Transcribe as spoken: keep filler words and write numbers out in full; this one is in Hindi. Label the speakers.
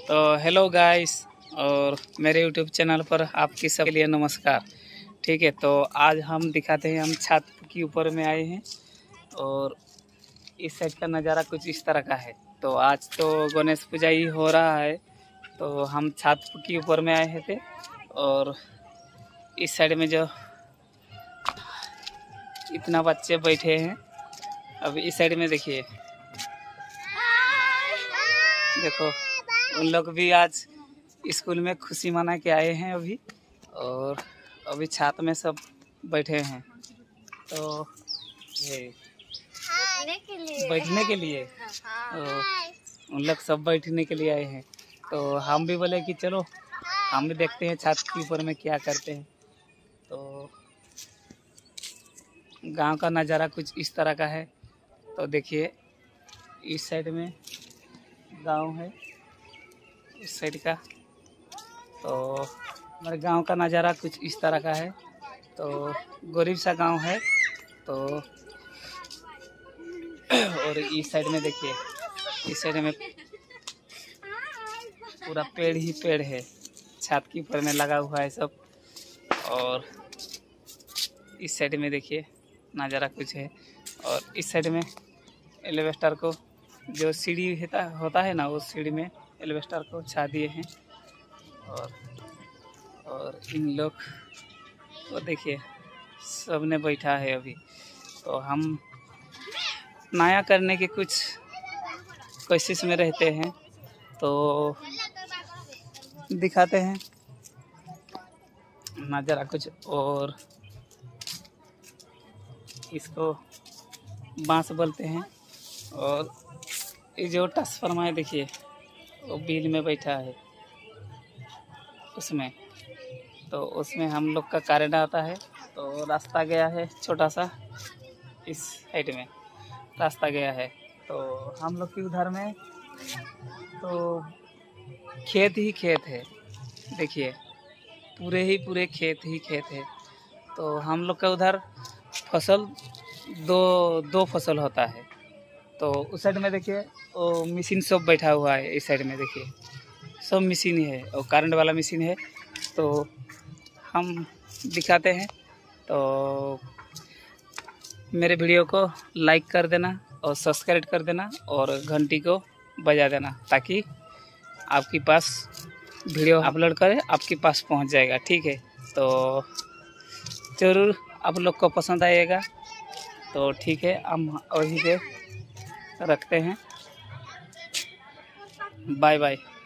Speaker 1: तो हेलो गाइस, और मेरे यूट्यूब चैनल पर आपकी सबके लिए नमस्कार। ठीक है, तो आज हम दिखाते हैं, हम छत के ऊपर में आए हैं और इस साइड का नज़ारा कुछ इस तरह का है। तो आज तो गणेश पूजा ही हो रहा है, तो हम छत के ऊपर में आए थे और इस साइड में जो इतना बच्चे बैठे हैं, अब इस साइड में देखिए, देखो उन लोग भी आज स्कूल में खुशी मना के आए हैं अभी, और अभी छात में सब बैठे हैं। तो ये बैठने के लिए तो उन लोग सब बैठने के लिए आए हैं। तो हम भी बोले कि चलो हम भी देखते हैं छत के ऊपर में क्या करते हैं। तो गांव का नज़ारा कुछ इस तरह का है। तो देखिए, इस साइड में गांव है, इस साइड का। तो हमारे गांव का नज़ारा कुछ इस तरह का है। तो गरीब सा गांव है। तो और इस साइड में देखिए, इस साइड में पूरा पेड़ ही पेड़ है, छत के ऊपर में लगा हुआ है सब। और इस साइड में देखिए नज़ारा कुछ है। और इस साइड में एलिवेस्टर को जो सीढ़ी होता होता है ना, उस सीढ़ी में एलिवेस्टर को छा दिए हैं। और और इन लोग को देखिए, सब ने बैठा है अभी। तो हम नया करने की कुछ कोशिश में रहते हैं, तो दिखाते हैं नज़ारा कुछ। और इसको बांस बोलते हैं। और ये जो ट्रांसफार्मर है देखिए, वो बिल में बैठा है उसमें। तो उसमें हम लोग का कारण आता है। तो रास्ता गया है छोटा सा, इस साइड में रास्ता गया है। तो हम लोग की उधर में तो खेत ही खेत है, देखिए पूरे ही पूरे खेत ही खेत है। तो हम लोग का उधर फसल दो दो फसल होता है। तो उस साइड में देखिए वो मशीन सब बैठा हुआ है। इस साइड में देखिए सब मशीन है, और करंट वाला मशीन है। तो हम दिखाते हैं। तो मेरे वीडियो को लाइक कर देना और सब्सक्राइब कर देना और घंटी को बजा देना, ताकि आपके पास वीडियो अपलोड करें आपके पास पहुंच जाएगा। ठीक है, तो ज़रूर आप लोग को पसंद आएगा। तो ठीक है, हम वहीं पे रखते हैं। Bye bye.